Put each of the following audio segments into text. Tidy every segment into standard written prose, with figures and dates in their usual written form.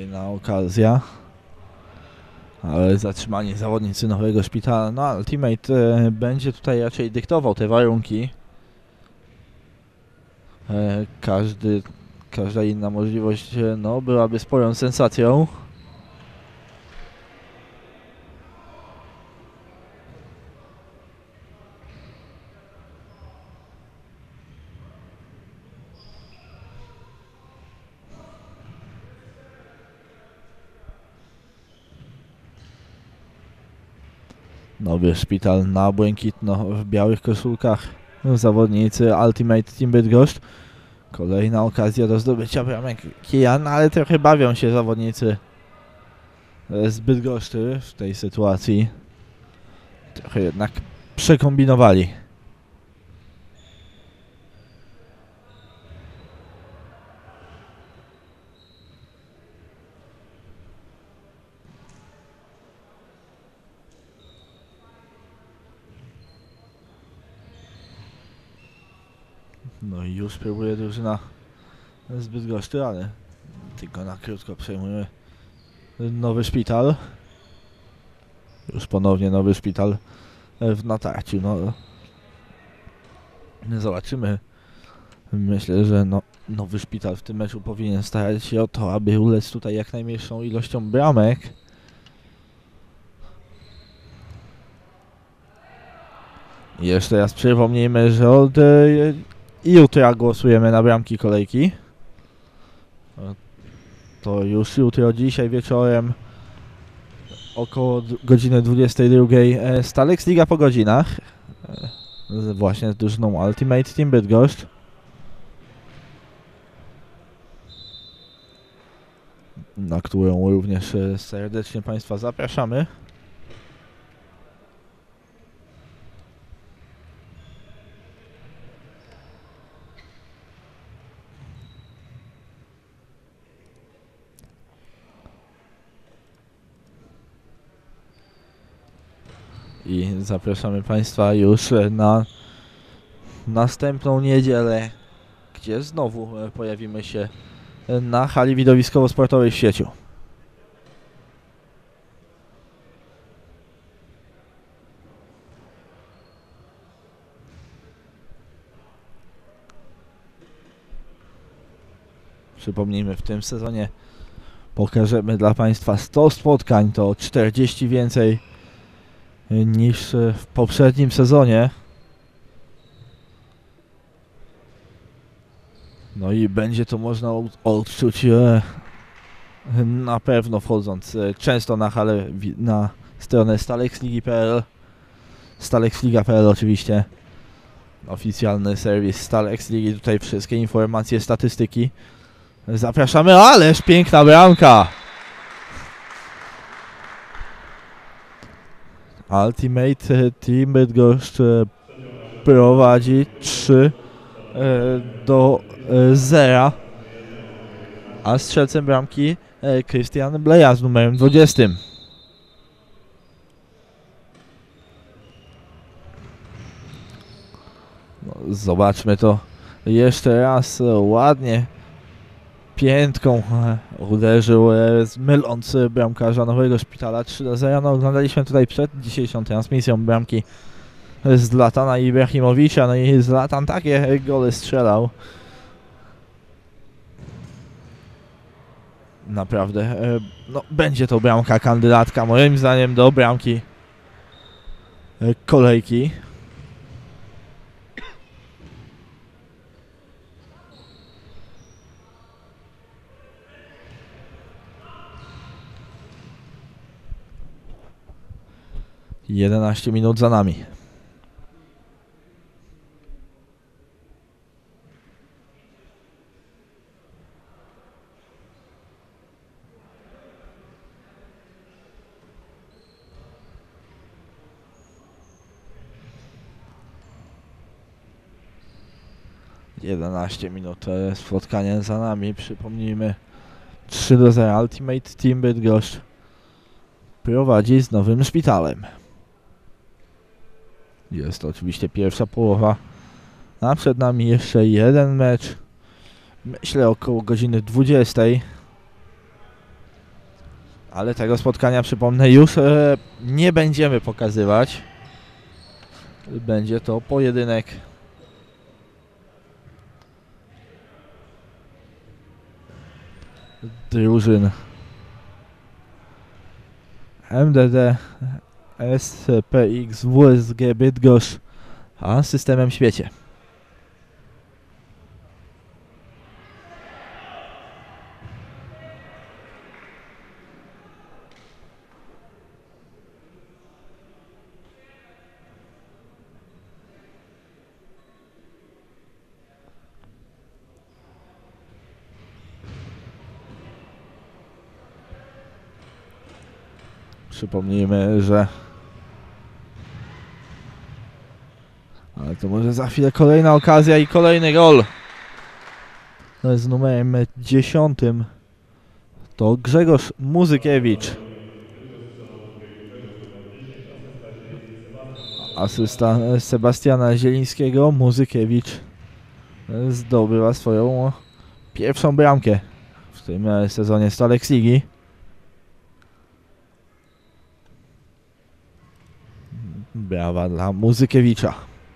kolejna okazja. Ale zatrzymani zawodnicy Nowego Szpitala. No, Ultimate będzie tutaj raczej dyktował te warunki. Każda inna możliwość no, byłaby sporą sensacją. Nowy Szpital na błękitno w białych koszulkach. Zawodnicy Ultimate Team Bydgoszcz. Kolejna okazja do zdobycia bramek Kijan, ale trochę bawią się zawodnicy z Bydgoszczy w tej sytuacji. Trochę jednak przekombinowali. No i już próbuje drużyna z Bydgoszczy, ale tylko na krótko przejmujemy Nowy Szpital. Już ponownie Nowy Szpital w natarciu. No, zobaczymy. Myślę, że no, Nowy Szpital w tym meczu powinien starać się o to, aby ulec tutaj jak najmniejszą ilością bramek. I jeszcze raz przypomnijmy, że od jutra głosujemy na bramki kolejki. To już jutro, dzisiaj wieczorem około godziny 22 Stalex Liga po godzinach. Właśnie z drużyną Ultimate Team Bydgoszcz. Na którą również serdecznie Państwa zapraszamy. I zapraszamy Państwa już na następną niedzielę, gdzie znowu pojawimy się na hali widowiskowo-sportowej w Świeciu. Przypomnijmy, w tym sezonie pokażemy dla Państwa 100 spotkań, to 40 więcej niż w poprzednim sezonie. No i będzie to można odczuć na pewno wchodząc często na halę, na stronę StalexLigi.pl, StalexLiga.pl oczywiście, oficjalny serwis Stalex Ligi, tutaj wszystkie informacje, statystyki. Zapraszamy, ależ piękna bramka! Ultimate Team Bydgoszcz prowadzi 3-0, a strzelcem bramki Krystian Bleja z numerem 20. No, zobaczmy to jeszcze raz, ładnie piętką uderzył myląc bramkarza Nowego Szpitala. 3-0. No, oglądaliśmy tutaj przed dzisiejszą transmisją bramki Zlatana Ibrahimowicza. No i Zlatan takie gole strzelał. Naprawdę, no, będzie to bramka kandydatka moim zdaniem do bramki kolejki. Jedenaście minut za nami. Jedenaście minut spotkania za nami. Przypomnijmy, 3-0 Ultimate Team Bydgoszcz prowadzi z Nowym Szpitalem. Jest to oczywiście pierwsza połowa, a przed nami jeszcze jeden mecz. Myślę około godziny 20. Ale tego spotkania, przypomnę, już nie będziemy pokazywać. Będzie to pojedynek drużyn MDD, SPX, WSG Bydgoszcz, a systemem świecie. Przypomnijmy, że... Ale to może za chwilę kolejna okazja i kolejny gol. Z numerem 10. To Grzegorz Muzykiewicz. Asysta Sebastiana Zielińskiego. Muzykiewicz zdobyła swoją pierwszą bramkę w tym sezonie Stalex Ligi. Brawa dla Muzykiewicza.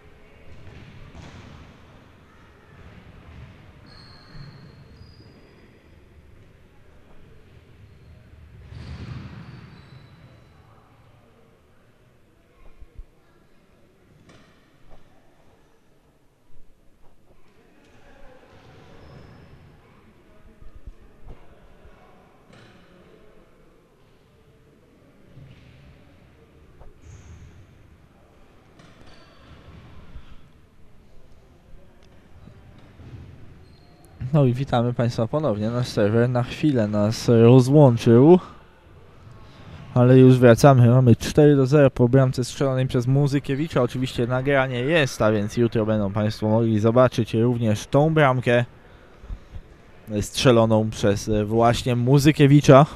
No i witamy Państwa ponownie. Nasz serwer na chwilę nas rozłączył, ale już wracamy. Mamy 4-0 po bramce strzelonej przez Muzykiewicza. Oczywiście nagranie jest, a więc jutro będą Państwo mogli zobaczyć również tą bramkę strzeloną przez właśnie Muzykiewicza.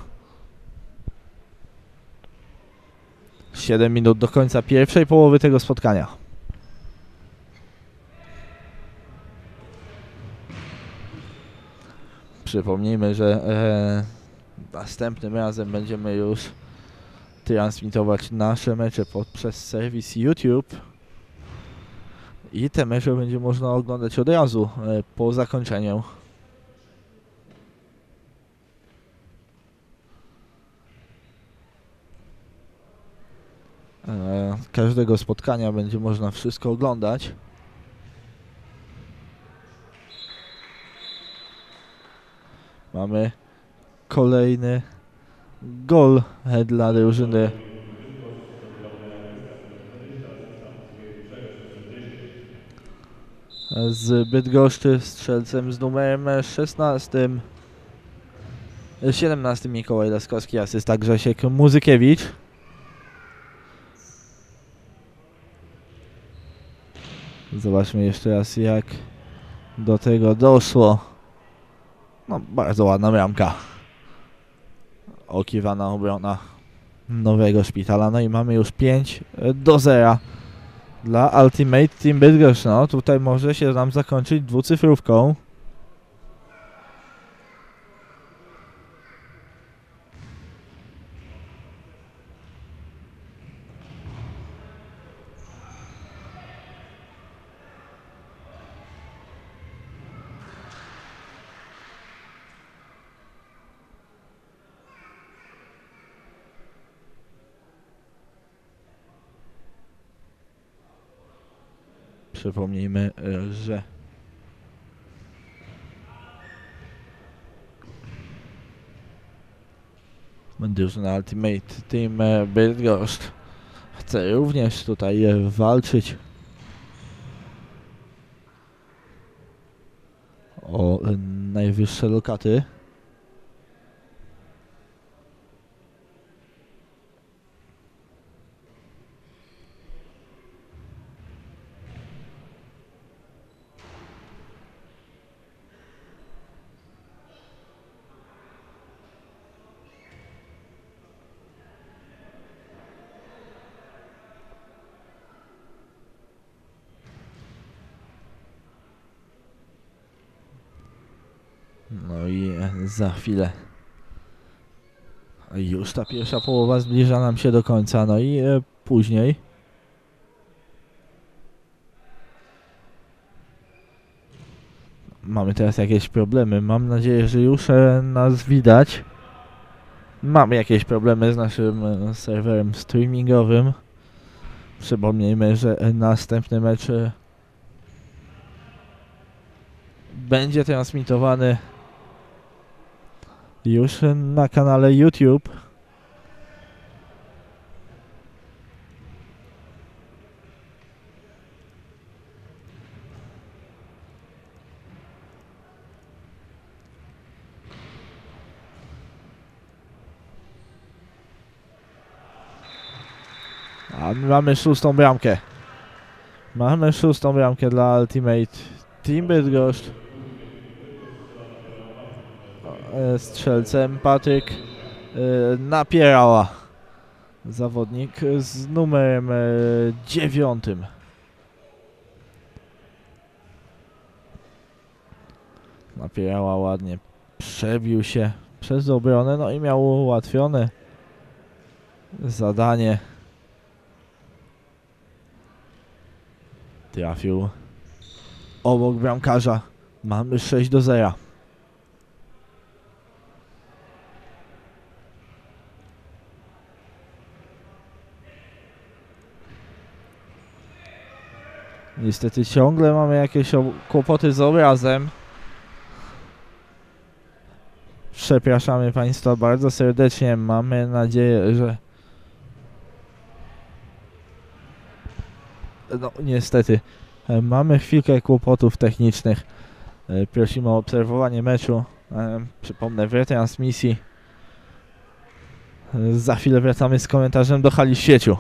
7 minut do końca pierwszej połowy tego spotkania. Przypomnijmy, że następnym razem będziemy już transmitować nasze mecze poprzez serwis YouTube i te mecze będzie można oglądać od razu po zakończeniu każdego spotkania. Będzie można wszystko oglądać. Mamy kolejny gol dla drużyny z Bydgoszczy, strzelcem z numerem 17 Mikołaj Laskowski, asysta Grzesiek Muzykiewicz. Zobaczmy jeszcze raz, jak do tego doszło. No, bardzo ładna bramka. Okiwana obrona Nowego Szpitala. No i mamy już 5-0 dla Ultimate Team Bydgoszcz. No, tutaj może się nam zakończyć dwucyfrówką. Przypomnijmy, że drużyna Ultimate Team Bydgoszcz chce również tutaj walczyć o najwyższe lokaty. No i za chwilę Już ta pierwsza połowa zbliża nam się do końca, no i później mamy teraz jakieś problemy. Mam nadzieję, że już nas widać. Mamy jakieś problemy z naszym serwerem streamingowym. Przypomnijmy, że następny mecz będzie transmitowany już na kanale YouTube. A my mamy szóstą bramkę. Mamy szóstą bramkę dla Ultimate Team Bydgoszcz. Strzelcem Patryk Napierała. Zawodnik z numerem 9. Napierała ładnie przebił się przez obronę, no i miał ułatwione zadanie. Trafił obok bramkarza. Mamy 6-0. Niestety ciągle mamy jakieś kłopoty z obrazem. Przepraszamy Państwa bardzo serdecznie. Mamy nadzieję, że... No niestety. Mamy chwilkę kłopotów technicznych. Prosimy o obserwowanie meczu. Przypomnę, w retransmisji. Za chwilę wracamy z komentarzem do hali Świeciu.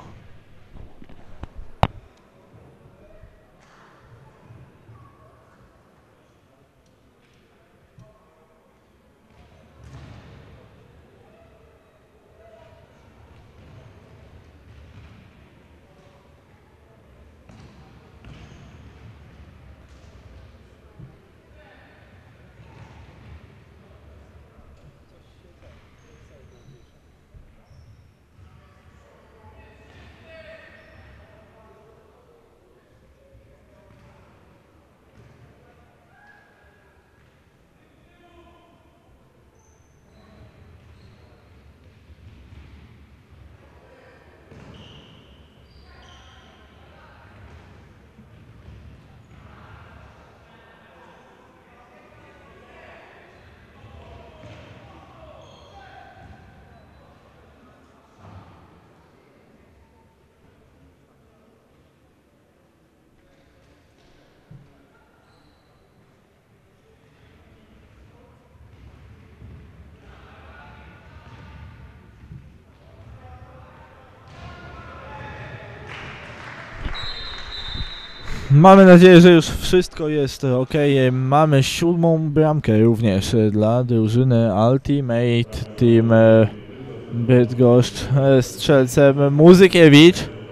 Mamy nadzieję, że już wszystko jest ok. Mamy 7. bramkę również dla drużyny Ultimate Team Bydgoszcz. Strzelcem Muzykiewicz.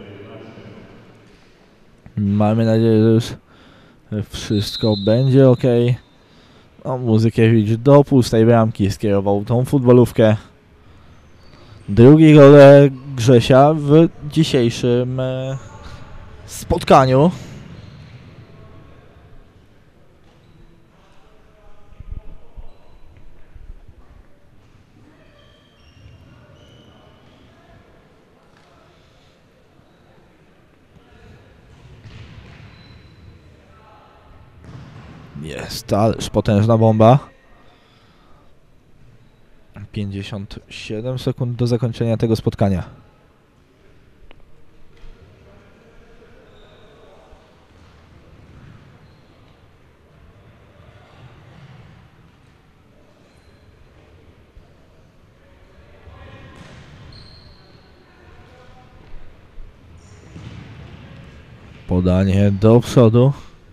Mamy nadzieję, że już wszystko będzie ok. No, Muzykiewicz do pustej bramki skierował tą futbolówkę. Drugi gol Grzesia w dzisiejszym spotkaniu. Jest, ależ potężna bomba. 57 sekund do zakończenia tego spotkania. Podanie do przodu.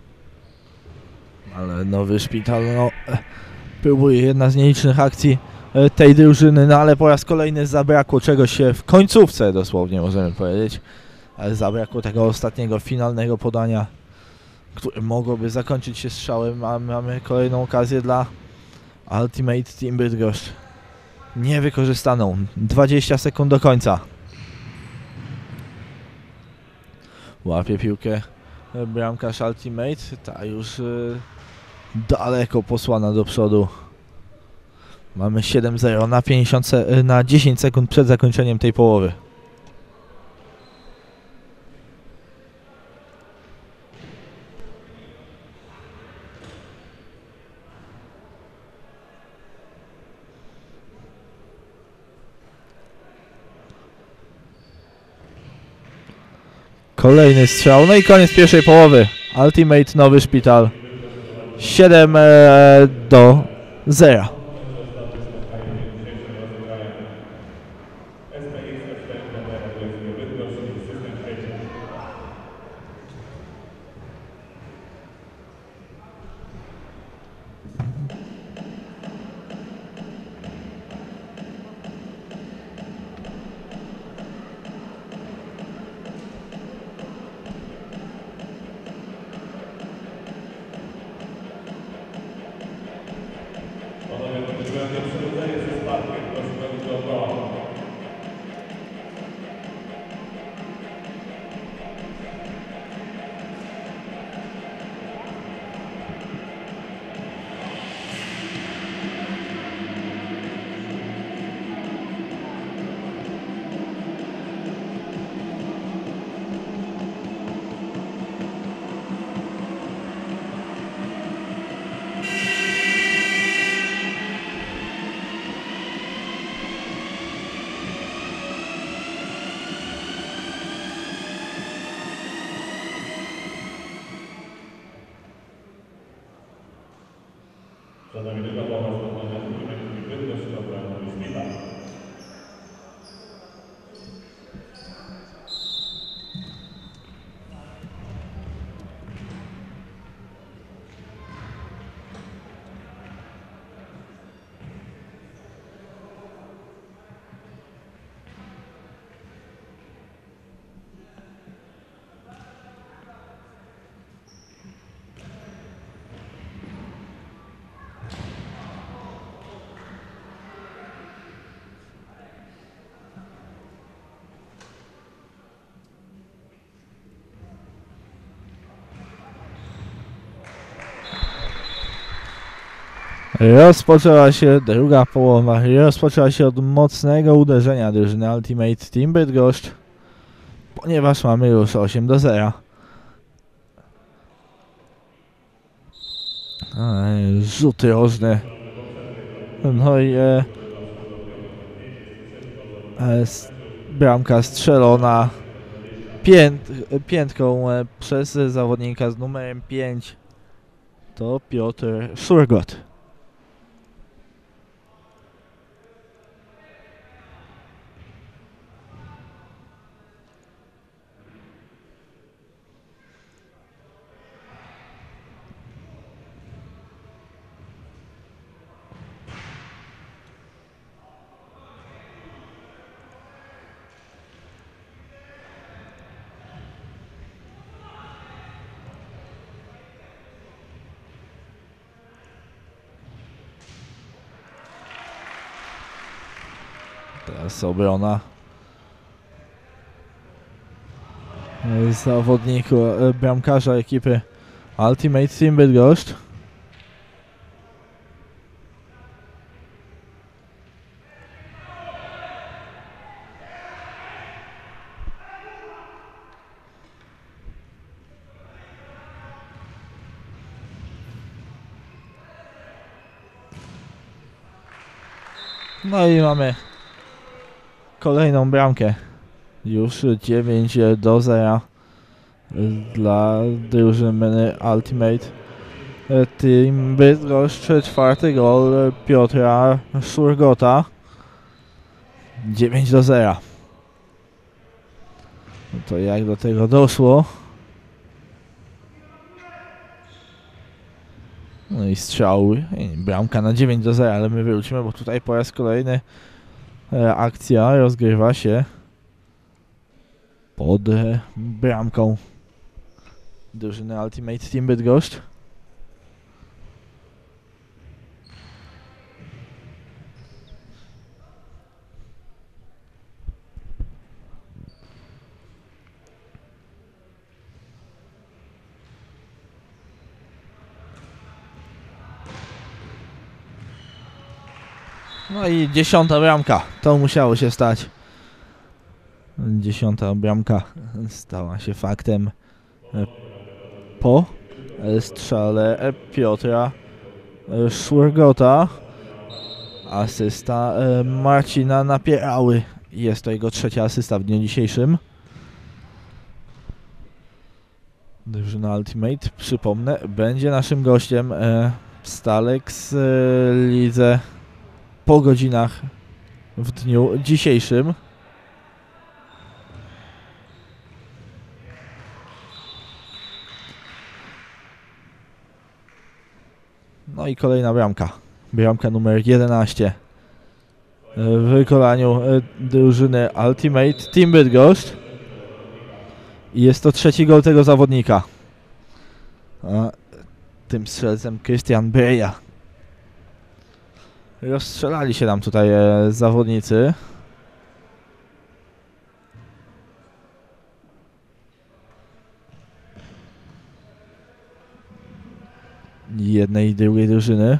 Ale nowy szpital, no, próbuje jedna z nielicznych akcji tej drużyny, no ale po raz kolejny zabrakło czegoś w końcówce, dosłownie możemy powiedzieć. Ale zabrakło tego ostatniego, finalnego podania, które mogłoby zakończyć się strzałem. Mamy kolejną okazję dla Ultimate Team Bydgoszcz. niewykorzystaną. 20 sekund do końca. Łapie piłkę bramkarz Ultimate. Ta już daleko posłana do przodu. Mamy 7-0 na na 10 sekund przed zakończeniem tej połowy. Kolejny strzał, no i koniec pierwszej połowy. Ultimate Nowy Szpital 7-0. Rozpoczęła się druga połowa. Rozpoczęła się od mocnego uderzenia drużyny Ultimate Team Bydgoszcz, ponieważ mamy już 8-0. Rzuty rożne. No i bramka strzelona piętką przez zawodnika z numerem 5. To Piotr Szurgot. Teraz obrona zawodniku, bramkarza ekipy Ultimate Team Bydgoszcz. No i mamy kolejną bramkę. Już 9-0 dla drużyny Ultimate Team Bydgoszcz. Czwarty gol Piotra Szurgota. 9-0. No to jak do tego doszło? No i strzał. Bramka na 9-0, ale my wrócimy, bo tutaj po raz kolejny akcja rozgrywa się pod bramką drużyny Ultimate Team Bydgoszcz. No i 10. bramka. To musiało się stać. 10. bramka stała się faktem po strzale Piotra Szurgota. Asysta Marcina Napierały. Jest to jego 3. asysta w dniu dzisiejszym. Drużyna Ultimate, przypomnę, będzie naszym gościem w Stalex lidze po godzinach w dniu dzisiejszym. No i kolejna bramka. Bramka numer 11 w wykonaniu drużyny Ultimate Team Bydgoszcz. I jest to 3. gol tego zawodnika. A tym strzelcem Christian Breja. Rozstrzelali się nam tutaj zawodnicy. Jednej i drugiej drużyny.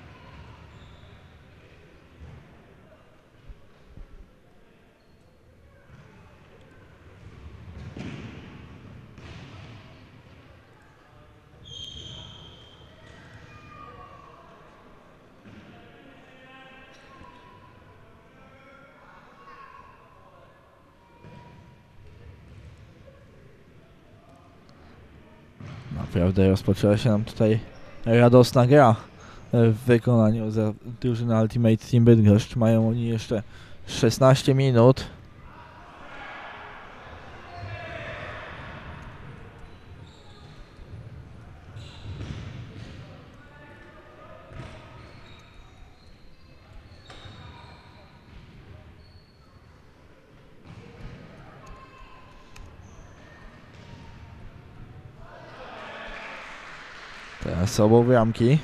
Naprawdę rozpoczęła się nam tutaj radosna gra w wykonaniu drużyny Ultimate Team Bydgoszcz. Mają oni jeszcze 16 minut. Teraz obok bramki.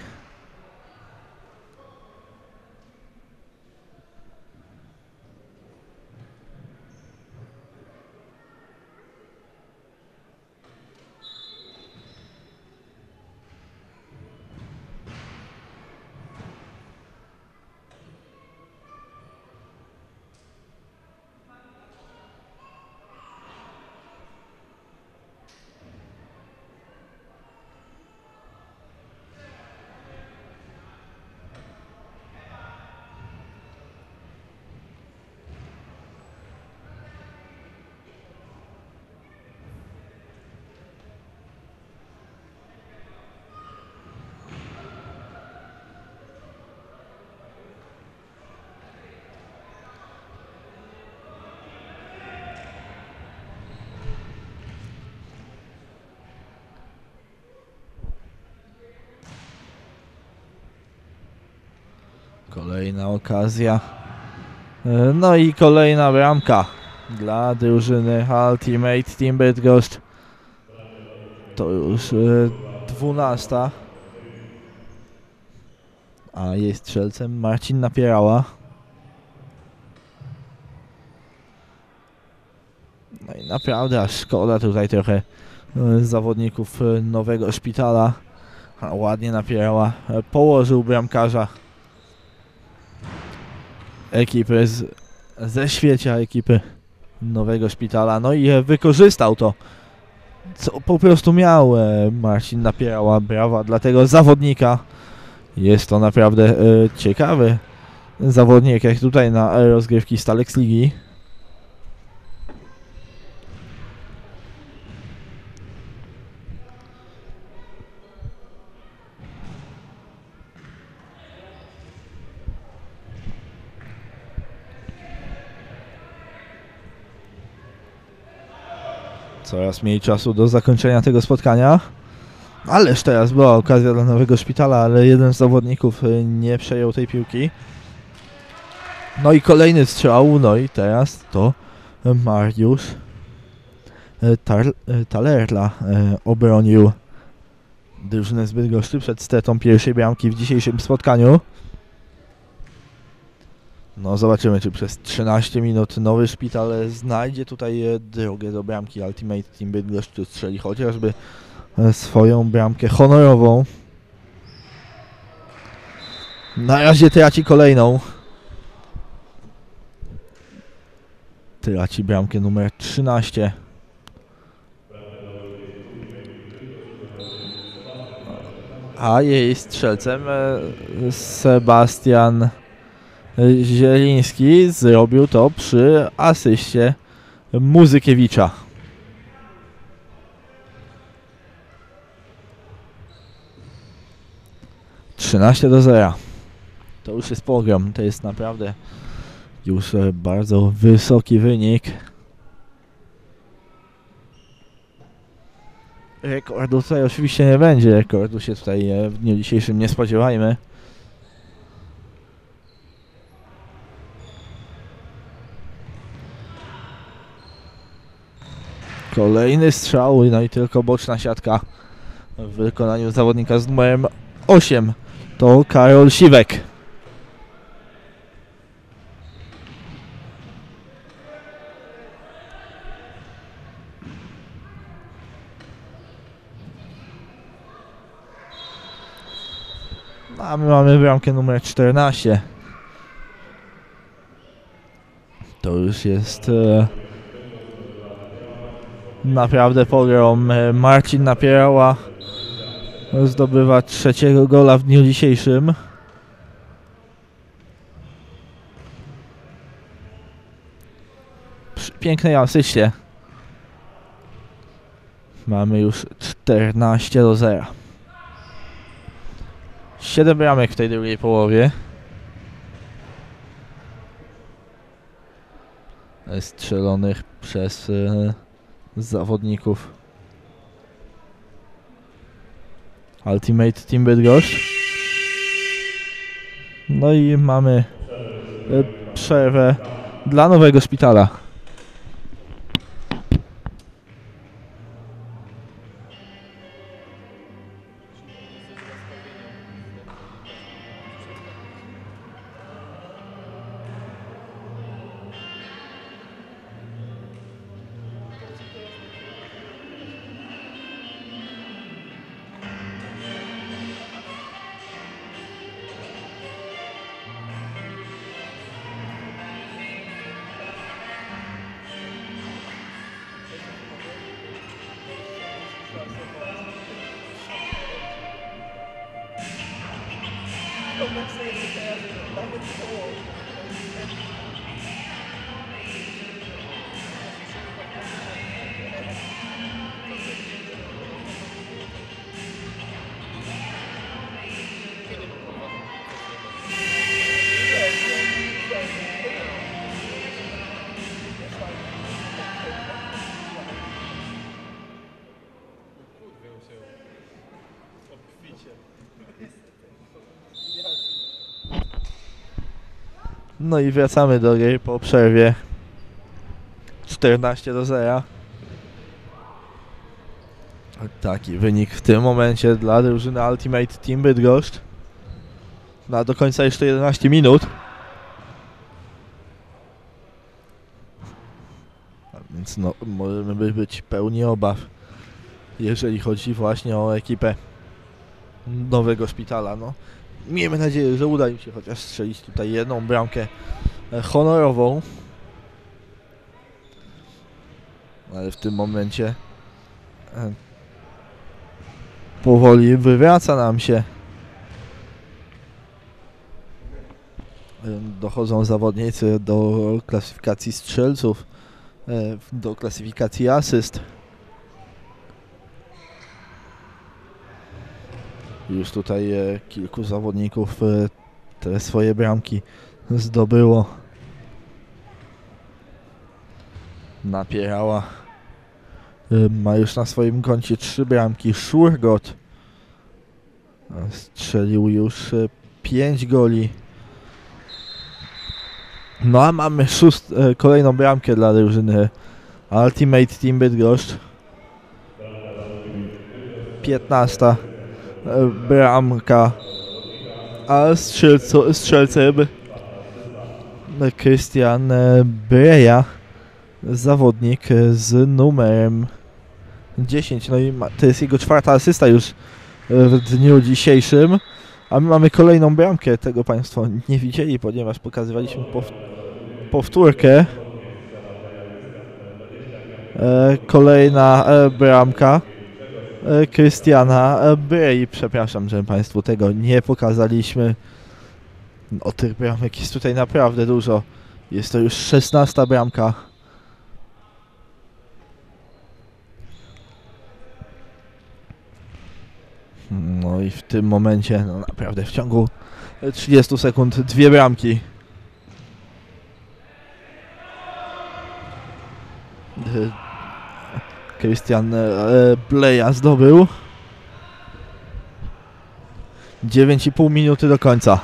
Kolejna okazja. No i kolejna bramka dla drużyny Ultimate Team Bydgoszcz. To już 12. A jej strzelcem Marcin Napierała. No i naprawdę aż szkoda tutaj trochę zawodników Nowego Szpitala. Ładnie Napierała położył bramkarza ekipy ze świecia ekipy Nowego Szpitala. No i wykorzystał to, co po prostu miał Marcin Napierała. Brawa dla tego zawodnika. Jest to naprawdę ciekawy zawodnik, jak tutaj na rozgrywki Stalex Ligi. Coraz mniej czasu do zakończenia tego spotkania. Ależ teraz była okazja dla Nowego Szpitala, ale jeden z zawodników nie przejął tej piłki. No i kolejny strzał, no i teraz to Mariusz Talerla obronił drużynę z Bydgoszczy przed stratą pierwszej bramki w dzisiejszym spotkaniu. No zobaczymy, czy przez 13 minut Nowy Szpital znajdzie tutaj drogę do bramki. Ultimate Team Bydgoszcz strzeli chociażby swoją bramkę honorową. Na razie traci kolejną. traci bramkę numer 13. A jej strzelcem Sebastian Zieliński zrobił to przy asyście Muzykiewicza. 13-0. To już jest pogrom. To jest naprawdę już bardzo wysoki wynik. Rekordu tutaj oczywiście nie będzie. Rekordu się tutaj w dniu dzisiejszym nie spodziewajmy. Kolejny strzał, no i tylko boczna siatka w wykonaniu zawodnika z numerem 8. To Karol Siwek. A my mamy bramkę numer 14. To już jest naprawdę pogrom. Marcin Napierała zdobywa trzeciego gola w dniu dzisiejszym. Przy pięknej asyście. Mamy już 14-0. 7 bramek w tej drugiej połowie. Strzelonych przez zawodników Ultimate Team Bydgoszcz. No i mamy przerwę dla Nowego Szpitala. No i wracamy do gry po przerwie. 14-0. Taki wynik w tym momencie dla drużyny Ultimate Team Bydgoszcz. No, do końca jeszcze 11 minut. A więc no, możemy być pełni obaw, jeżeli chodzi właśnie o ekipę Nowego Szpitala. No, miejmy nadzieję, że uda im się chociaż strzelić tutaj jedną bramkę honorową. Ale w tym momencie powoli wywraca nam się. Dochodzą zawodnicy do klasyfikacji strzelców, do klasyfikacji asyst. Już tutaj kilku zawodników te swoje bramki zdobyło. Napierała. Ma już na swoim koncie 3 bramki. Szurgot strzelił już 5 goli. No a mamy kolejną bramkę dla drużyny Ultimate Team Bydgoszcz. 15. bramka. A strzelcem Krystian Breja, zawodnik z numerem 10. No i to jest jego 4. asysta już w dniu dzisiejszym. A my mamy kolejną bramkę. Tego Państwo nie widzieli, ponieważ pokazywaliśmy powtórkę. Kolejna bramka Christiana Bray. Przepraszam, że Państwu tego nie pokazaliśmy. O, tych bramek jest tutaj naprawdę dużo. Jest to już 16 bramka. No i w tym momencie, no naprawdę w ciągu 30 sekund 2 bramki. Christian Bleja zdobył. 9,5 minuty do końca.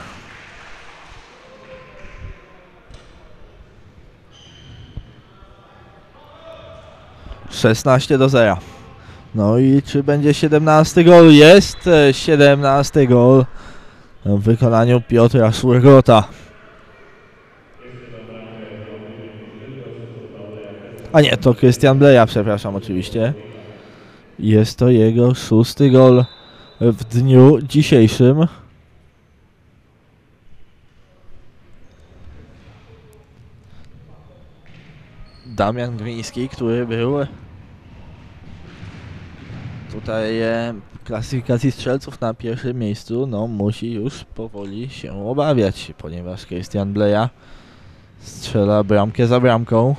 (16:0). No i czy będzie 17 gol? Jest 17 gol w wykonaniu Piotra Szurgota. A nie, to Christian Bleja, przepraszam oczywiście. Jest to jego 6. gol w dniu dzisiejszym. Damian Gliński, który był tutaj w klasyfikacji strzelców na pierwszym miejscu, no musi już powoli się obawiać, ponieważ Christian Bleja strzela bramkę za bramką.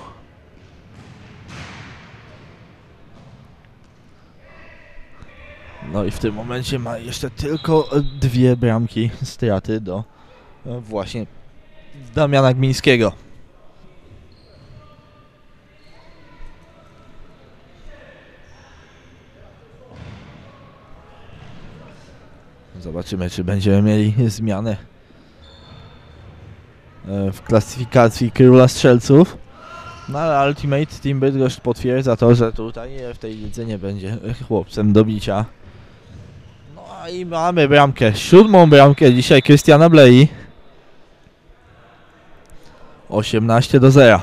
No i w tym momencie ma jeszcze tylko 2 bramki straty do właśnie Damiana Glińskiego. Zobaczymy, czy będziemy mieli zmianę w klasyfikacji króla strzelców. No ale Ultimate Team Bydgoszcz potwierdza to, że tutaj w tej lidze nie będzie chłopcem do bicia. No i mamy bramkę, 7. bramkę dzisiaj Christiana Blei. 18:0.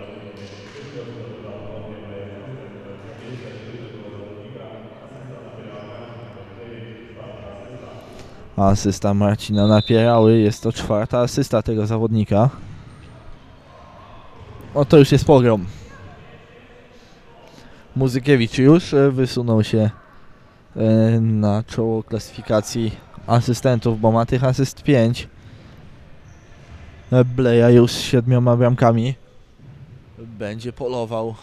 Asysta Marcina Napierały, jest to 4. asysta tego zawodnika. O, to już jest pogrom. Muzykiewicz już wysunął się na czoło klasyfikacji asystentów, bo ma tych asyst 5. Bleja już z 7 bramkami. Będzie polował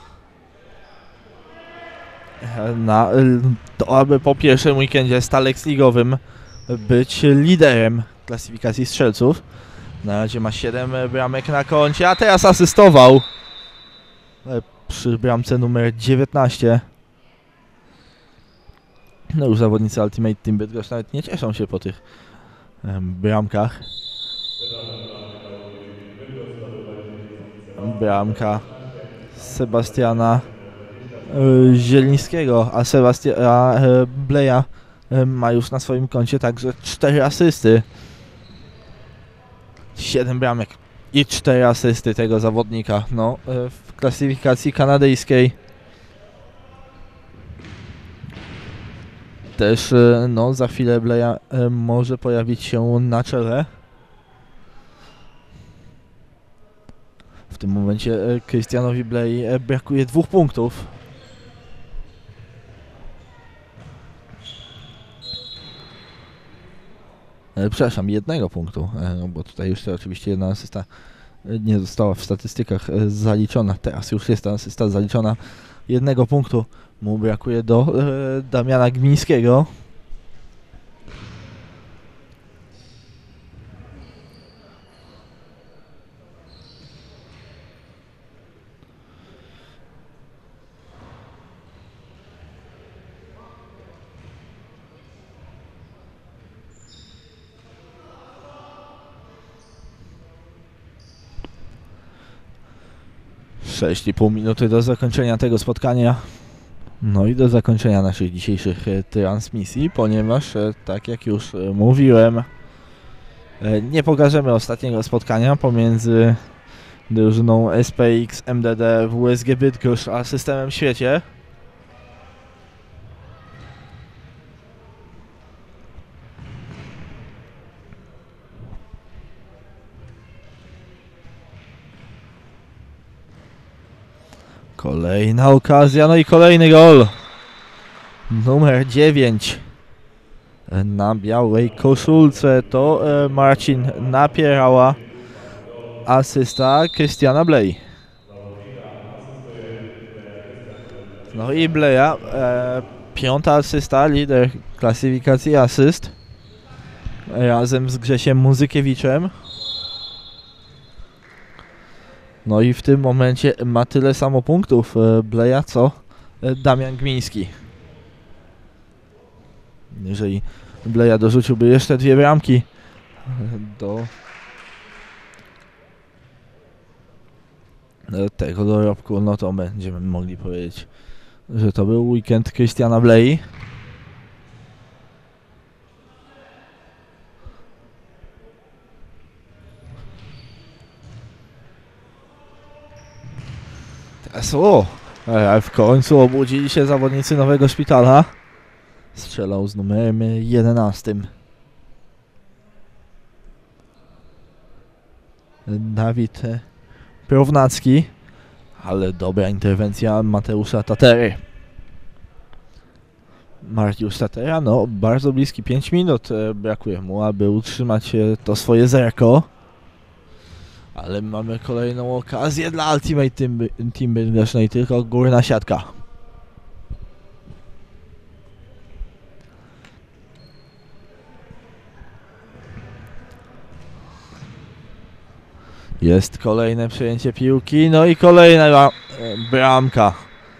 na to, aby po pierwszym weekendzie Stalex ligowym być liderem klasyfikacji strzelców. Na razie ma 7 bramek na koncie, a teraz asystował przy bramce numer 19. No już zawodnicy Ultimate Team Bydgoszcz nawet nie cieszą się po tych bramkach. Bramka Sebastiana Zielińskiego, a Bleja ma już na swoim koncie także 4 asysty. 7 bramek i 4 asysty tego zawodnika. No, w klasyfikacji kanadyjskiej też no, za chwilę Bleja może pojawić się na czele. W tym momencie Christianowi Blei brakuje 2 punktów. Przepraszam, 1 punktu, bo tutaj już oczywiście 1 asysta nie została w statystykach zaliczona. Teraz już jest ta asysta zaliczona. 1 punktu mu brakuje do Damiana Glińskiego. Sześć i pół minuty do zakończenia tego spotkania. No i do zakończenia naszych dzisiejszych transmisji, ponieważ tak jak już mówiłem, nie pokażemy ostatniego spotkania pomiędzy drużyną SPX MDD WSG Bydgoszcz a Systemem Świecie. Kolejna okazja, no i kolejny gol. Numer 9 na białej koszulce to Marcin Napierała. Asysta Christiana Bley. No i Bleja, 5. asysta, lider klasyfikacji asyst. Razem z Grzesiem Muzykiewiczem. No i w tym momencie ma tyle samo punktów Bleja, co Damian Gmiński. Jeżeli Bleja dorzuciłby jeszcze 2 bramki do tego dorobku, no to będziemy mogli powiedzieć, że to był weekend Christiana Blei. Teraz w końcu obudzili się zawodnicy Nowego Szpitala. Strzelał z numerem 11 Dawid Prownacki, ale dobra interwencja Mateusza Tatery. Mariusz Tatera, no bardzo bliski, 5 minut brakuje mu, aby utrzymać to swoje zerko. Ale mamy kolejną okazję dla Ultimate Team Bydgoszcz, no i tylko górna siatka. Jest kolejne przejęcie piłki, no i kolejna bramka.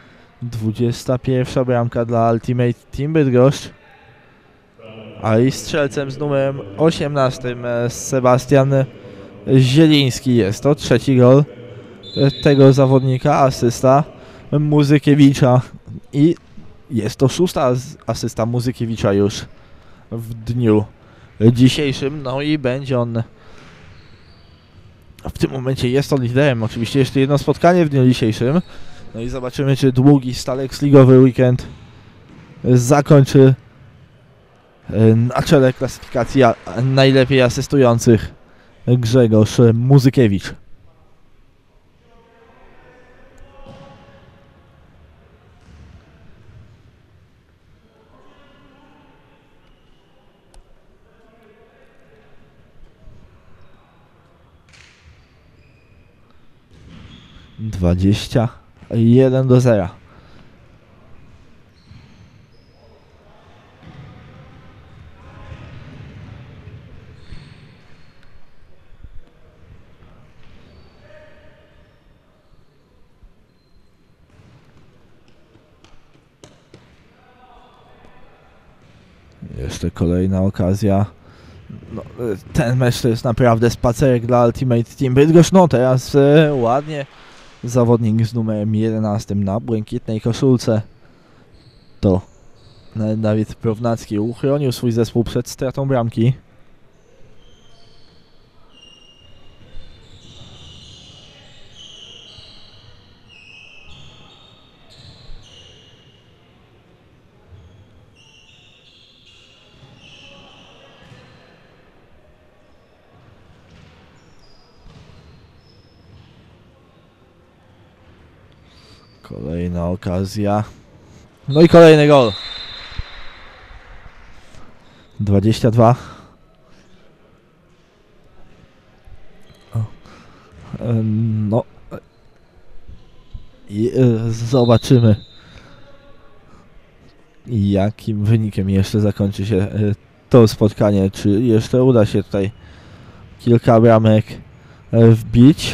21. bramka dla Ultimate Team Bydgoszcz. A i strzelcem z numerem 18 Sebastian Zieliński. Jest to 3. gol tego zawodnika, asysta Muzykiewicza. I jest to 6. asysta Muzykiewicza już w dniu dzisiejszym. No i będzie on... W tym momencie jest on liderem. Oczywiście jeszcze jedno spotkanie w dniu dzisiejszym. No i zobaczymy, czy długi Stalex ligowy weekend zakończy na czele klasyfikacji najlepiej asystujących Grzegorz Muzykiewicz. Dwadzieścia 1-0. Jeszcze kolejna okazja. No, ten mecz to jest naprawdę spacerek dla Ultimate Team Bydgoszcz. No teraz ładnie zawodnik z numerem 11 na błękitnej koszulce to Dawid Prownacki uchronił swój zespół przed stratą bramki. Kolejna okazja. No i kolejny gol. 22. No. I zobaczymy, jakim wynikiem jeszcze zakończy się to spotkanie. Czy jeszcze uda się tutaj kilka bramek wbić.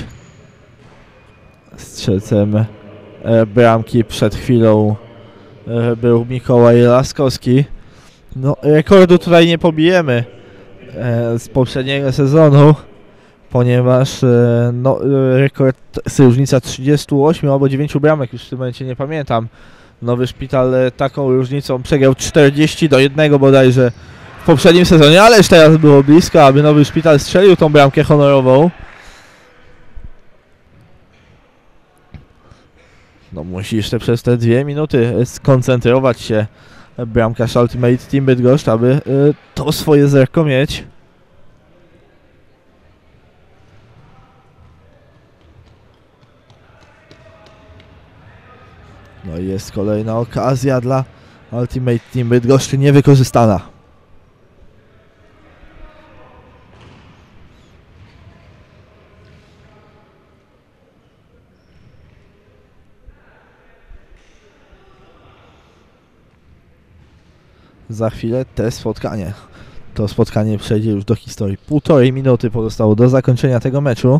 Strzelcem bramki przed chwilą był Mikołaj Laskowski. No, rekordu tutaj nie pobijemy z poprzedniego sezonu, ponieważ no, rekord jest różnica 38 albo 9 bramek, już w tym momencie nie pamiętam. Nowy Szpital taką różnicą przegrał 40-1 bodajże w poprzednim sezonie, ależ teraz było blisko, aby Nowy Szpital strzelił tą bramkę honorową. No musi jeszcze przez te 2 minuty skoncentrować się bramkarz Ultimate Team Bydgoszcz, aby to swoje zerko mieć. No i jest kolejna okazja dla Ultimate Team Bydgoszczy niewykorzystana. Za chwilę to spotkanie przejdzie już do historii. 1,5 minuty pozostało do zakończenia tego meczu.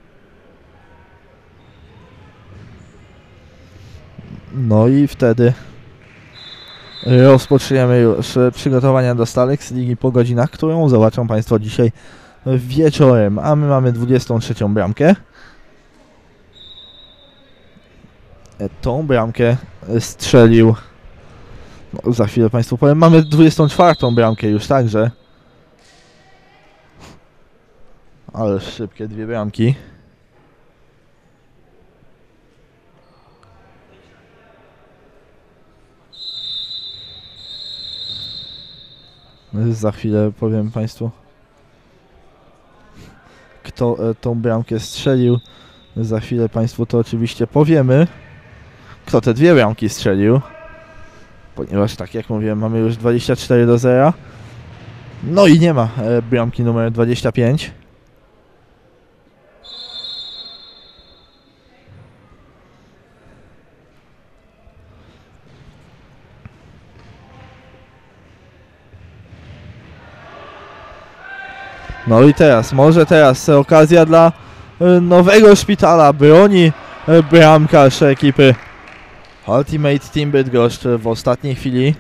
No i wtedy rozpoczniemy już przygotowania do Stalex Ligi po godzinach, którą zobaczą Państwo dzisiaj wieczorem. A my mamy 23 bramkę. Tą bramkę strzelił... No, za chwilę Państwu powiem. Mamy 24 bramkę już także. Ale szybkie 2 bramki. Za chwilę powiem Państwu, kto tą bramkę strzelił. Za chwilę Państwu to oczywiście powiemy, kto te 2 bramki strzelił. Ponieważ tak jak mówiłem, mamy już 24-0. No i nie ma bramki numer 25. No i może teraz okazja dla nowego szpitala. Broni bramkarz ekipy Ultimate Team Bydgoszcz w ostatniej chwili.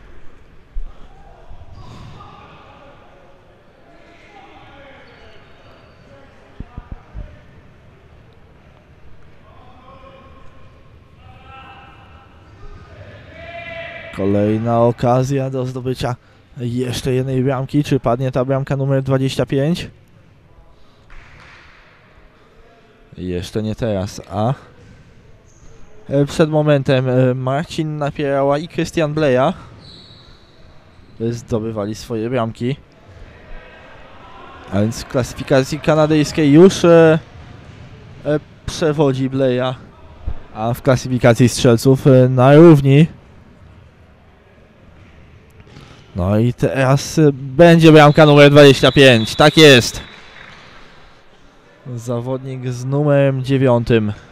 Kolejna okazja do zdobycia jeszcze jednej bramki. Czy padnie ta bramka numer 25? Jeszcze nie teraz, a przed momentem Marcin Napierała i Christian Bleja zdobywali swoje bramki. A więc w klasyfikacji kanadyjskiej już przewodzi Bleja, a w klasyfikacji strzelców na równi. No i teraz będzie bramka numer 25. Tak jest. Zawodnik z numerem 9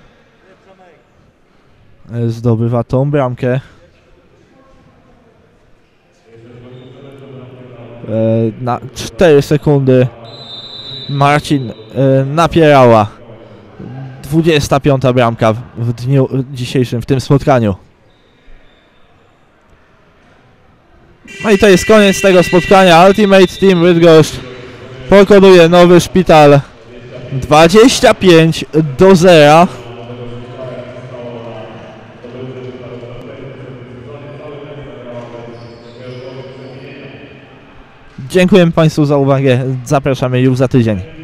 zdobywa tą bramkę. Na 4 sekundy Marcin Napierała. 25. bramka w dniu dzisiejszym, w tym spotkaniu. No i to jest koniec tego spotkania. Ultimate Team Bydgoszcz pokonuje Nowy Szpital 25-0. Dziękuję Państwu za uwagę. Zapraszamy już za tydzień.